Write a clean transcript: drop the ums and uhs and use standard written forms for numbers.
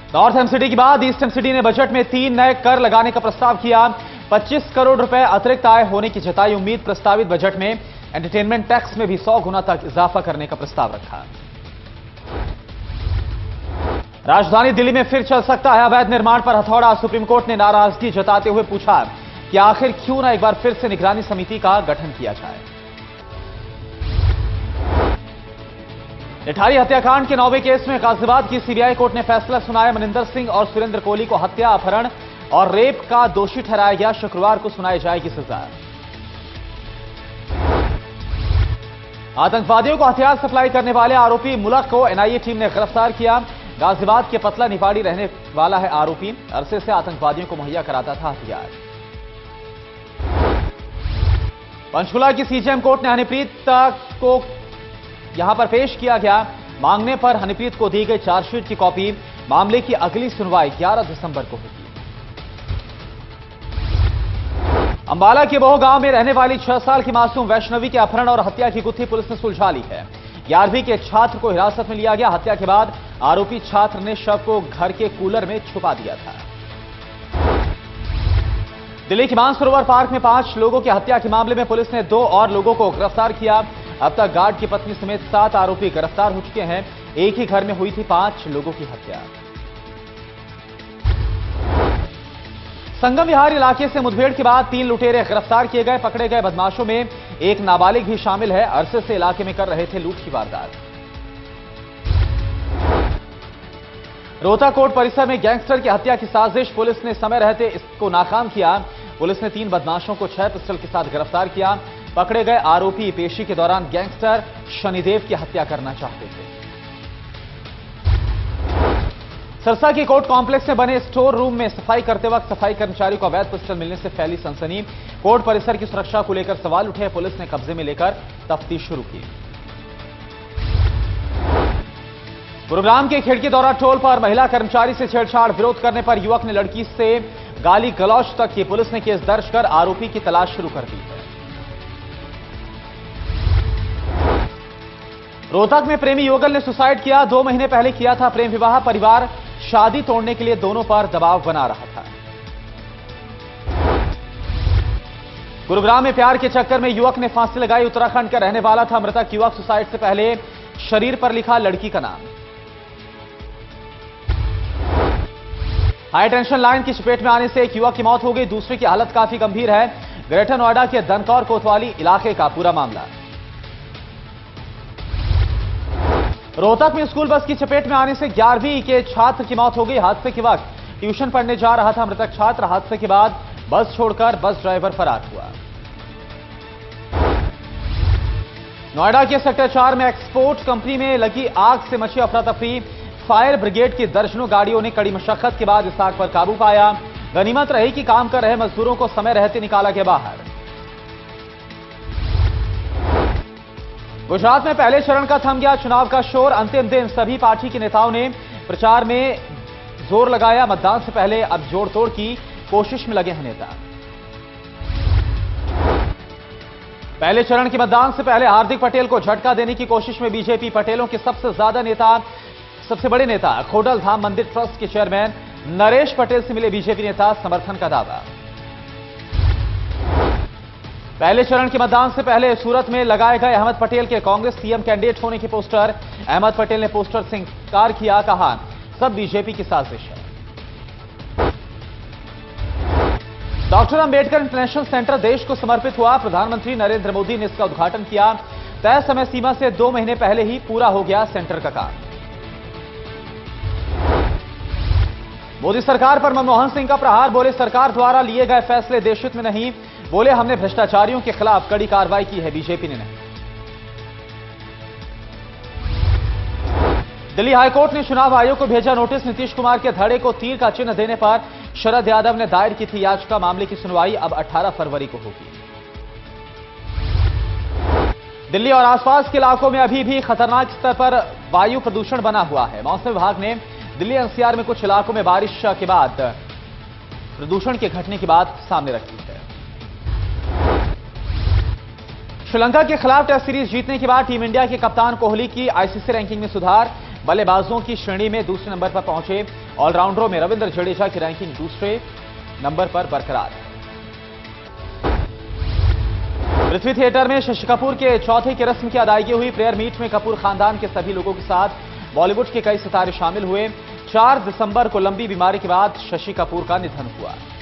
North MCD के बाद east MCD ने बजट में 3 नए कर लगाने का प्रस्ताव किया। 25 करोड़ रुपए अतिरिक्त आय होने की जताई उम्मीद। प्रस्तावित बजट में एंटरटेनमेंट टैक्स में भी 100 गुना तक इजाफा करने का प्रस्ताव रखा। राजधानी दिल्ली में फिर चल सकता है अवैध निर्माण पर हथौड़ा। सुप्रीम कोर्ट ने नाराजगी जताते हुए पूछा कि आखिर क्यों न एक बार फिर से निगरानी समिति का गठन किया जाए। निठारी हत्याकांड के 9वें केस में गाजियाबाद की सीबीआई कोर्ट ने फैसला सुनाया। मनिंदर सिंह और सुरेंद्र कोहली को हत्या, अपहरण और रेप का दोषी ठहराया गया। शुक्रवार को सुनाई जाएगी सजा। आतंकवादियों को हथियार सप्लाई करने वाले आरोपी मुलक को एनआईए टीम ने गिरफ्तार किया। गाजियाबाद के पतला निवाड़ी रहने वाला है आरोपी। अरसे से आतंकवादियों को मुहैया कराता था हथियार। पंचकुला की सीजेएम कोर्ट ने हनीप्रीत को यहां पर पेश किया गया। मांगने पर हनीप्रीत को दी गई चार्जशीट की कॉपी। मामले की अगली सुनवाई 11 दिसंबर को होगी। अंबाला के बोह गांव में रहने वाली 6 साल की मासूम वैष्णवी के अपहरण और हत्या की गुत्थी पुलिस ने सुलझा ली है। 11वीं के छात्र को हिरासत में लिया गया। हत्या के बाद आरोपी छात्र ने शव को घर के कूलर में छुपा दिया था। दिल्ली के मानसरोवर पार्क में 5 लोगों की हत्या के मामले में पुलिस ने 2 और लोगों को गिरफ्तार किया। अब तक गार्ड की पत्नी समेत 7 आरोपी गिरफ्तार हो चुके हैं। एक ही घर में हुई थी 5 लोगों की हत्या। संगम विहार इलाके से मुठभेड़ के बाद 3 लुटेरे गिरफ्तार किए गए। पकड़े गए बदमाशों में एक नाबालिग भी शामिल है। अरसे से इलाके में कर रहे थे लूट की वारदात। रोहतक कोर्ट परिसर में गैंगस्टर की हत्या की साजिश। पुलिस ने समय रहते इसको नाकाम किया। पुलिस ने 3 बदमाशों को 6 पिस्टल के साथ गिरफ्तार किया। पकड़े गए आरोपी पेशी के दौरान गैंगस्टर शनिदेव की हत्या करना चाहते थे। सरसा के कोर्ट कॉम्प्लेक्स में बने स्टोर रूम में सफाई करते वक्त सफाई कर्मचारी को अवैध पिस्टल मिलने से फैली सनसनी। कोर्ट परिसर की सुरक्षा को लेकर सवाल उठे। पुलिस ने कब्जे में लेकर तफ्तीश शुरू की। गुरुग्राम के खिड़की दौरा टोल पर महिला कर्मचारी से छेड़छाड़। विरोध करने पर युवक ने लड़की से गाली गलौज तक की। पुलिस ने केस दर्ज कर आरोपी की तलाश शुरू कर दी है। रोहतक में प्रेमी युगल ने सुसाइड किया। 2 महीने पहले किया था प्रेम विवाह। परिवार शादी तोड़ने के लिए दोनों पर दबाव बना रहा था। गुरुग्राम में प्यार के चक्कर में युवक ने फांसी लगाई। उत्तराखंड का रहने वाला था मृतक युवक। सुसाइड से पहले शरीर पर लिखा लड़की का नाम। हाई टेंशन लाइन की चपेट में आने से एक युवक की मौत हो गई। दूसरे की हालत काफी गंभीर है। ग्रेटर नोएडा के दनकौर कोतवाली इलाके का पूरा मामला। रोहतक में स्कूल बस की चपेट में आने से 11वीं के छात्र की मौत हो गई। हादसे के वक्त ट्यूशन पढ़ने जा रहा था मृतक छात्र। हादसे के बाद बस छोड़कर बस ड्राइवर फरार हुआ। नोएडा के सेक्टर 4 में एक्सपोर्ट कंपनी में लगी आग से मची अफरा तफरी। फायर ब्रिगेड की दर्जनों गाड़ियों ने कड़ी मशक्कत के बाद इस आग पर काबू पाया। गनीमत रही कि काम कर रहे मजदूरों को समय रहते निकाला गया बाहर। गुजरात में पहले चरण का थम गया चुनाव का शोर। अंतिम दिन सभी पार्टी के नेताओं ने प्रचार में जोर लगाया। मतदान से पहले अब जोड़ तोड़ की कोशिश में लगे हैं नेता। पहले चरण के मतदान से पहले हार्दिक पटेल को झटका देने की कोशिश में बीजेपी। पटेलों के सबसे बड़े नेता खोडल धाम मंदिर ट्रस्ट के चेयरमैन नरेश पटेल से मिले बीजेपी नेता। समर्थन का दावा। पहले चरण के मतदान से पहले सूरत में लगाए गए अहमद पटेल के कांग्रेस सीएम कैंडिडेट होने के पोस्टर। अहमद पटेल ने पोस्टर से इंकार किया। कहा सब बीजेपी की साजिश है। डॉक्टर अंबेडकर इंटरनेशनल सेंटर देश को समर्पित हुआ। प्रधानमंत्री नरेंद्र मोदी ने इसका उद्घाटन किया। तय समय सीमा से 2 महीने पहले ही पूरा हो गया सेंटर का काम। मोदी सरकार पर मनमोहन सिंह का प्रहार। बोले सरकार द्वारा लिए गए फैसले देशहित में नहीं। बोले हमने भ्रष्टाचारियों के खिलाफ कड़ी कार्रवाई की है, बीजेपी ने नहीं। दिल्ली हाईकोर्ट ने चुनाव आयोग को भेजा नोटिस। नीतीश कुमार के धड़े को तीर का चिन्ह देने पर शरद यादव ने दायर की थी याचिका। मामले की सुनवाई अब 18 फरवरी को होगी। दिल्ली और आसपास के इलाकों में अभी भी खतरनाक स्तर पर वायु प्रदूषण बना हुआ है। मौसम विभाग ने दिल्ली एनसीआर में कुछ इलाकों में बारिश के बाद प्रदूषण के घटने की बात सामने रखी है। श्रीलंका के खिलाफ टेस्ट सीरीज जीतने के बाद टीम इंडिया के कप्तान कोहली की आईसीसी रैंकिंग में सुधार। बल्लेबाजों की श्रेणी में दूसरे नंबर पर पहुंचे। ऑलराउंडरों में रविंद्र जडेजा की रैंकिंग दूसरे नंबर पर बरकरार है। पृथ्वी थिएटर में शशि कपूर के चौथे की रस्म की अदायगी हुई। प्रेयर मीट में कपूर खानदान के सभी लोगों के साथ बॉलीवुड के कई सितारे शामिल हुए। 4 दिसंबर को लंबी बीमारी के बाद शशि कपूर का निधन हुआ।